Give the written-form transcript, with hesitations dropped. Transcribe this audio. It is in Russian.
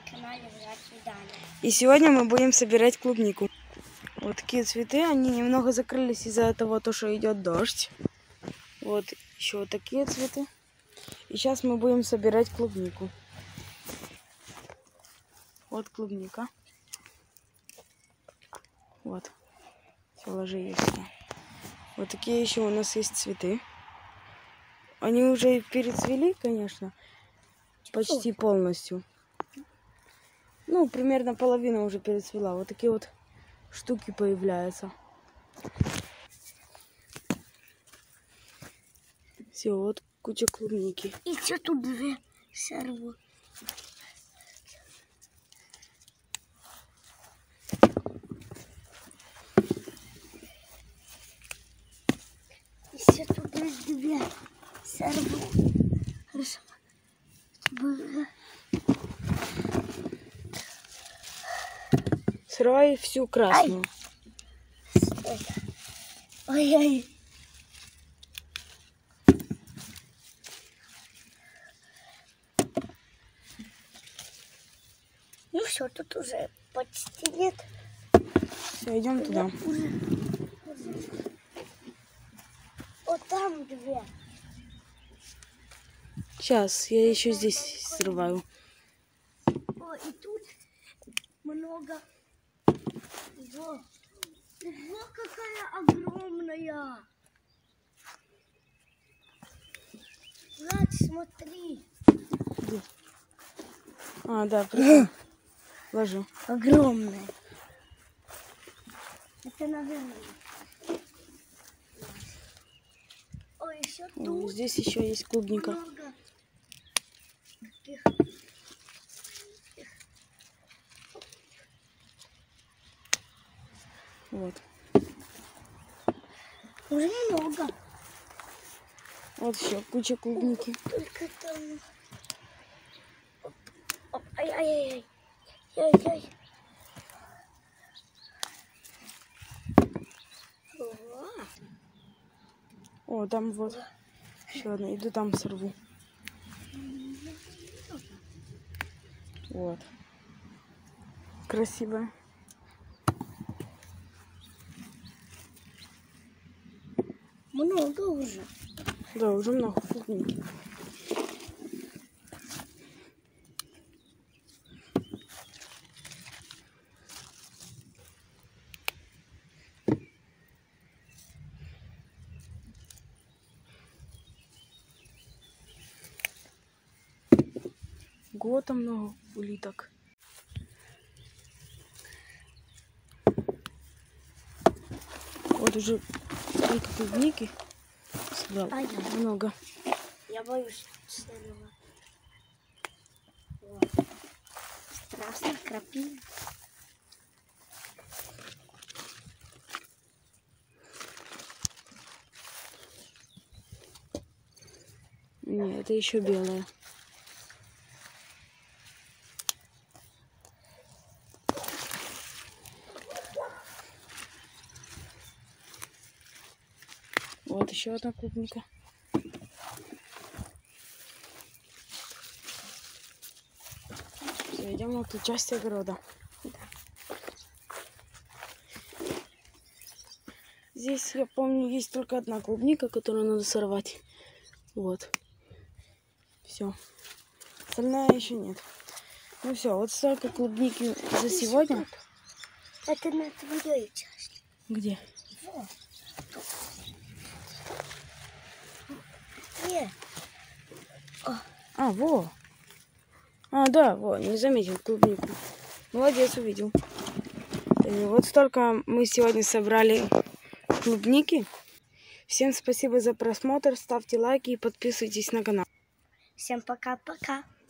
канале Видания. И сегодня мы будем собирать клубнику. Вот такие цветы, они немного закрылись из-за того, что идет дождь. Вот еще вот такие цветы. И сейчас мы будем собирать клубнику. Вот клубника. Вот. Все, ложи ее сюда. Вот такие еще у нас есть цветы. Они уже перецвели, конечно, почти полностью. Ну, примерно половина уже перецвела. Вот такие вот штуки появляются. Все, вот куча клубники. И что тут две сорву? Еще тут две сорву. Хорошо. Срывай всю красную. Ой-ой. Ну все, тут уже почти нет. Все, идем туда. Вот там две. Сейчас, я еще здесь срываю. О, и тут много. Во какая огромная. Влад, смотри. Где? А, да, прикольно. Ложу. Огромная. Это, наверное. Ой, еще тут. Здесь еще есть клубника. Много таких. Вот. Уже много. Вот еще куча клубники. Только там. Оп, оп, ай-ай-ай. Ай-ай. О, там вот еще одна. Иду там сорву. Вот. Красивая. Много уже. Да, уже много клубники. Гота много улиток. Вот уже сколько клубники собрал. Много. Я боюсь целого. Вот. Страшно, крапива. Нет, это еще белая. Вот еще одна клубника. Все, идем на ту часть огорода. Здесь, я помню, есть только одна клубника, которую надо сорвать. Вот. Все. Остальная еще нет. Ну все, вот столько клубники за сегодня. Это на твоей части. Где? Вот. Нет. А, во. А, да, во, не заметил клубнику. Молодец, увидел. И вот столько мы сегодня собрали клубники. Всем спасибо за просмотр. Ставьте лайки и подписывайтесь на канал. Всем пока-пока.